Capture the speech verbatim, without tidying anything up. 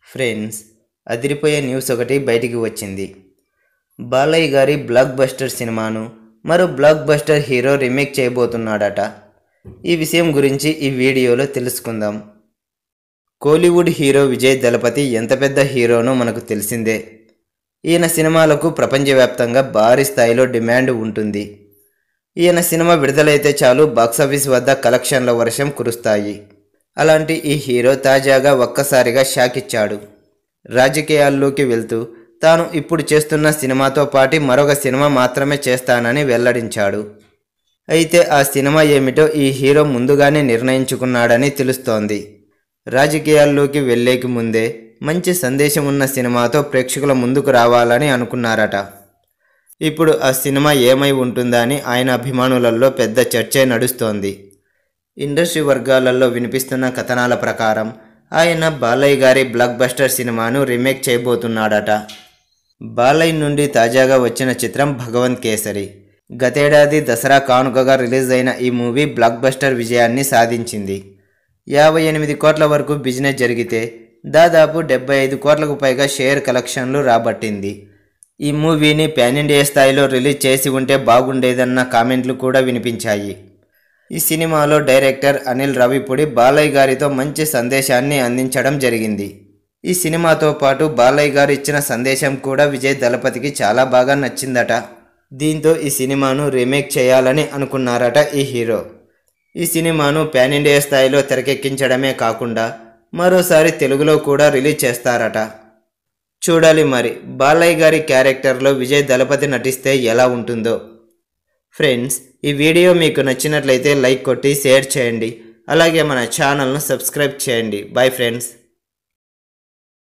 Friends, అదిరిపోయే news ఒకటి బయటికి వచ్చింది. బాలయ్య గారి బ్లాక్ బస్టర్ సినిమాను మరో బ్లాక్ బస్టర్ హీరో రీమేక్ చేయబోతున్నాడట. ఈ విషయం గురించి ఈ వీడియోలో తెలుసుకుందాం. కోలీవుడ్ హీరో విజయ్ దళపతి ఎంత పెద్ద హీరోనో మనకు తెలిసిందే. ఈయన సినిమాలకు ప్రపంచవ్యాప్తంగా భారీ స్థాయిలో డిమాండ్ ఉంటుంది. ఈయన సినిమా విడుదలైతే చాలు బాక్సాఫీస్ వద్ద కలెక్షన్ల వర్షం కురుస్తాయి. అలాంటి ఈ హీరో తాజాగా ఒక్కసారిగా షాక్ ఇచ్చాడు. రాజకీయాల్లోకి వెళ్తూ తాను ఇప్పుడు చేస్తున్న సినిమాతో పాటు మరొక సినిమా మాత్రమే చేస్తానని వెల్లడించాడు. అయితే ఆ సినిమా ఏమిటో ఈ హీరో ముందుగానే నిర్ణయించుకున్నాడని తెలుస్తోంది. రాజకీయాల్లోకి వెళ్ళేకి ముందే మంచి సందేశం ఉన్న సినిమాతో ప్రేక్షకుల ముందుకు రావాలని అనుకున్నారట. ఇప్పుడు ఆ సినిమా ఏమై ఉంటుందా అని ఆయన అభిమానులలో పెద్ద చర్చే నడుస్తోంది. ఇండస్ట్రీ వర్గాలలో వినిపిస్తున్న కథనాల ప్రకారం ఆయన బాలయ్య గారి బ్లాక్ బస్టర్ సినిమాను రీమేక్ చేయబోతున్నాడట. బాలయ్య నుండి తాజాగా వచ్చిన చిత్రం భగవంత్ కేసరి. గతేడాది దసరా కానుకగా రిలీజ్ అయిన ఈ మూవీ బ్లాక్ బస్టర్ విజయాన్ని సాధించింది. యాభై ఎనిమిది కోట్ల వరకు బిజినెస్ జరిగితే దాదాపు డెబ్బై ఐదు కోట్లకు పైగా షేర్ కలెక్షన్లు రాబట్టింది. ఈ మూవీని పాన్ ఇండియా స్థాయిలో రిలీజ్ చేసి ఉంటే బాగుండేదన్న కామెంట్లు కూడా వినిపించాయి. ఈ సినిమాలో డైరెక్టర్ అనిల్ రావిపూడి బాలయ్య గారితో మంచి సందేశాన్ని అందించడం జరిగింది. ఈ సినిమాతో పాటు బాలయ్య గారు ఇచ్చిన సందేశం కూడా విజయ్ దళపతికి చాలా బాగా నచ్చిందట. దీంతో ఈ సినిమాను రీమేక్ చేయాలని అనుకున్నారట ఈ హీరో. ఈ సినిమాను పాన్ ఇండియా స్థాయిలో తెరకెక్కించడమే కాకుండా మరోసారి తెలుగులో కూడా రిలీజ్ చేస్తారట. చూడాలి మరి బాలయ్య గారి క్యారెక్టర్లో విజయ్ దళపతి నటిస్తే ఎలా ఉంటుందో. ఫ్రెండ్స్, ఈ వీడియో మీకు నచ్చినట్లయితే లైక్ కొట్టి షేర్ చేయండి. అలాగే మన ఛానల్ను సబ్స్క్రైబ్ చేయండి. Bye friends.